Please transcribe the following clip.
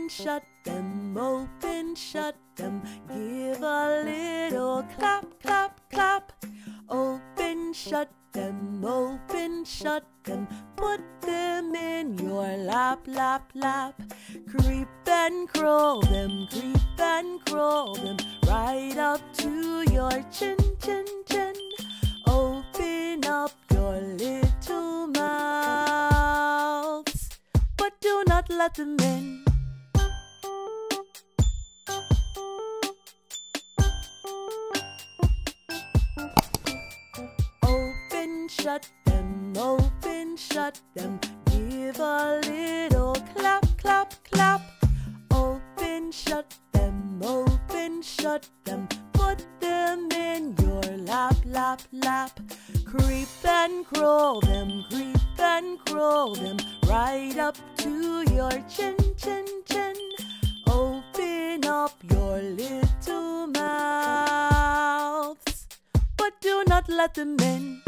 shut them, open, shut them. Give a little clap, clap, clap. Open, shut them, open, shut them. Put them in your lap, lap, lap. Creep and crawl them, creep and crawl them. Right up to your chin, chin, chin. Open up your little mouths, but do not let them in. Open, shut them, open, shut them. Give a little clap, clap, clap. Open, shut them, open, shut them. Put them in your lap, lap, lap. Creep and crawl them, creep and crawl them. Right up to your chin, chin, chin. Open up your little mouths, but do not let them in.